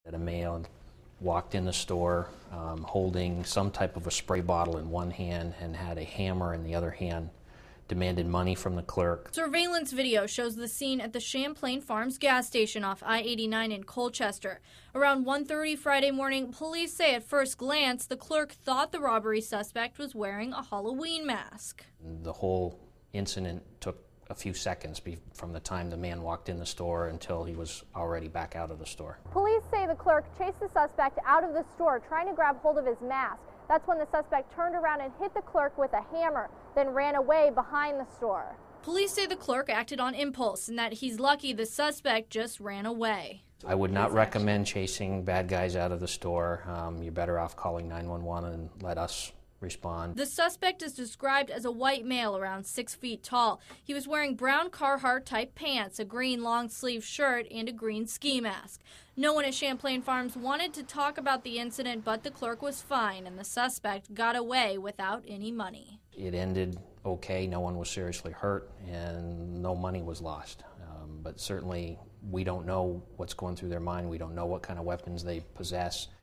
A male walked in the store holding some type of a spray bottle in one hand and had a hammer in the other hand, demanded money from the clerk. Surveillance video shows the scene at the Champlain Farms gas station off I-89 in Colchester. Around 1:30 Friday morning, police say at first glance the clerk thought the robbery suspect was wearing a Halloween mask. The whole incident took a few seconds from the time the man walked in the store until he was already back out of the store. Police say the clerk chased the suspect out of the store trying to grab hold of his mask. That's when the suspect turned around and hit the clerk with a hammer, then ran away behind the store. Police say the clerk acted on impulse and that he's lucky the suspect just ran away. I would not recommend chasing bad guys out of the store. You're better off calling 911 and let us respond. The suspect is described as a white male around 6 feet tall. He was wearing brown Carhartt-type pants, a green long-sleeve shirt, and a green ski mask. No one at Champlain Farms wanted to talk about the incident, but the clerk was fine, and the suspect got away without any money. It ended okay. No one was seriously hurt, and no money was lost. But certainly, we don't know what's going through their mind. We don't know what kind of weapons they possess.